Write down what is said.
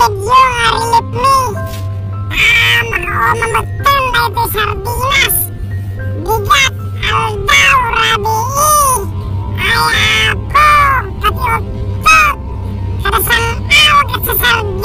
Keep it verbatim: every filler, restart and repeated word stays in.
video ngarilip nih. Ah, maka membetul itu sardinas. Digat aldau rabii. Ayapo kati utot. Kada sang aw kat sa sardinas.